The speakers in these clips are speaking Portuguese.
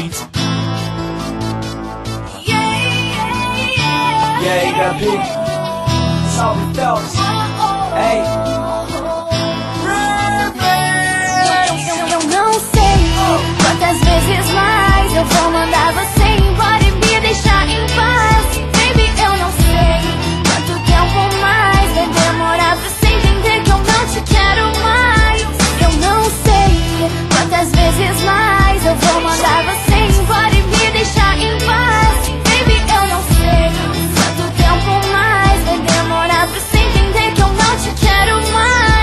beats. E aí, Gabi? Salve, Phelps. Ei. Eu não sei quantas vezes mais eu vou mandar você embora e me deixar em paz. Baby, eu não sei quanto tempo mais vai demorar pra você entender que eu não te quero mais. Eu não sei quantas vezes mais eu vou mandar você embora e me deixar em paz. Baby, eu não sei quanto tempo mais vai demorar pra você entender que eu não te quero mais.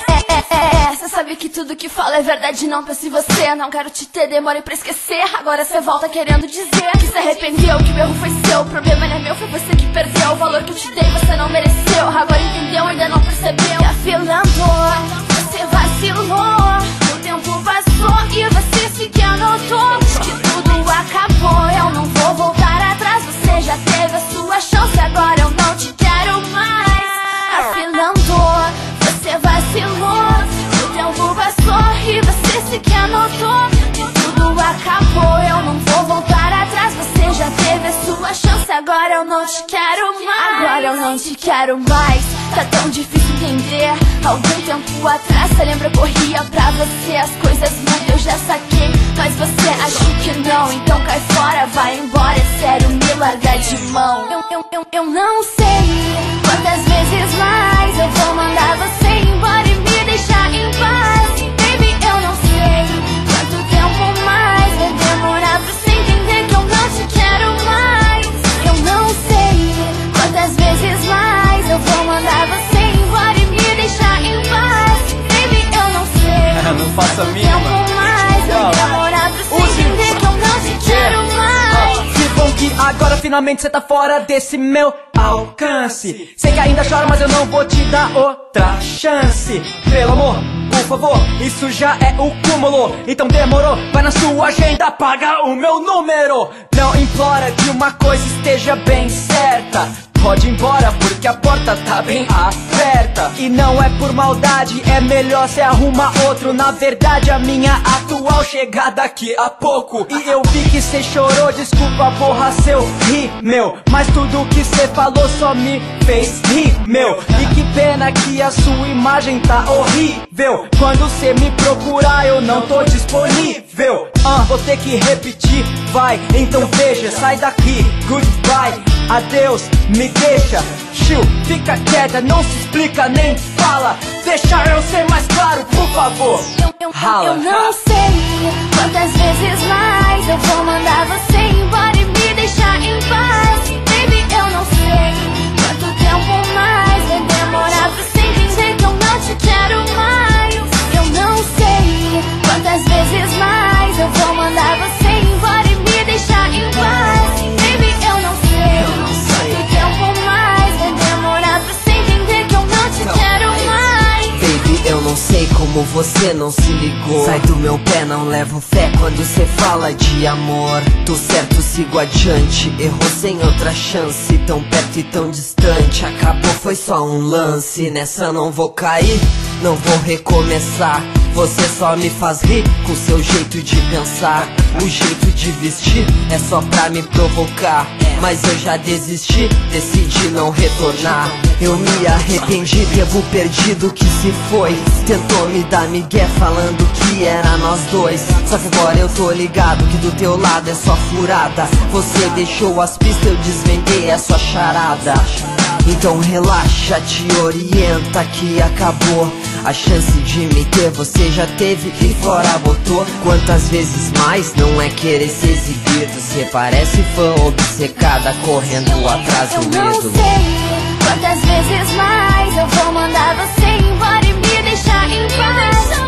Cê sabe que tudo que falo é verdade, não pense em você. Não quero te ter, demore pra esquecer. Agora cê volta querendo dizer que se arrependeu, que o erro foi seu. O problema não é meu, foi você que perdeu. O valor que eu te dei você não mereceu. Agora entendeu, ainda não percebeu. Tá filando, você vacilou. O tempo passou e você sequer notou que tudo acabou. Eu não vou voltar atrás, você já teve a sua chance. Agora eu não te quero mais. Tá filando, você vacilou. O tempo passou e você sequer notou que tudo acabou. Eu não vou voltar atrás, você já teve a sua chance. Agora eu não te quero mais. Agora eu não te quero mais. Tá tão difícil entender. Algum tempo atrás, cê lembra, eu corria pra você. As coisas mudam, eu já saquei, mas você acha que não. Então cai fora, vai embora, é sério, me larga de mão. Eu não sei quantas vezes mais eu vou mandar você embora e me deixar em paz. Baby, eu não sei quanto tempo mais vai demorar pra você entender que eu não te quero mais. Eu não sei quantas vezes mais eu vou mandar você embora e me deixar em paz. Baby, eu não sei Não faço a quanto mínima. tempo mais vai demorar pra você entender que eu não te quero mais. Que bom que agora finalmente cê tá fora desse meu alcance. Sei que ainda chora, mas eu não vou te dar outra chance. Pelo amor, por favor, isso já é o cúmulo. Então demorou, vai na sua agenda, paga o meu número. Não implora que uma coisa esteja bem certa. Pode ir embora porque a porta tá bem aberta. E não é por maldade, é melhor cê arruma outro. Na verdade a minha atual chega daqui a pouco. E eu vi que cê chorou, desculpa porra seu rímel. Mas tudo que cê falou só me fez rir, meu. E que pena que a sua imagem tá horrível. Quando cê me procurar eu não tô disponível. Vou ter que repetir, vai, então veja. Sai daqui, goodbye, adeus, me deixa. Chill, fica quieta, não se explica nem fala. Deixa eu ser mais claro, por favor. Eu não sei quantas vezes mais eu vou mandar você embora e me deixar em paz. Baby, eu não sei quanto tempo mais vai demorar pra você entender que eu não te quero mais. Eu não sei quantas vezes mais eu vou mandar você embora e me deixar em paz. Baby, eu não sei quanto tempo mais vai demorar pra você entender que eu não te quero mais. Baby, eu não sei como você não se ligou. Sai do meu pé, não levo fé quando cê fala de amor. Tô certo, sigo adiante. Errou sem outra chance. Tão perto e tão distante. Acabou, foi só um lance. Nessa não vou cair, não vou recomeçar. Você só me faz rir com seu jeito de pensar. O jeito de vestir é só pra me provocar. Mas eu já desisti, decidi não retornar. Eu me arrependi, devo perdido que se foi. Tentou me dar migué falando que era nós dois. Só que agora eu tô ligado que do teu lado é só furada. Você deixou as pistas, eu desvendei a sua charada. Então relaxa, te orienta que acabou. A chance de me ter você já teve e fora botou. Quantas vezes mais não é querer se exibir? Você parece fã obcecada correndo atrás do Eu não medo. sei quantas vezes mais eu vou mandar você embora e me deixar em paz.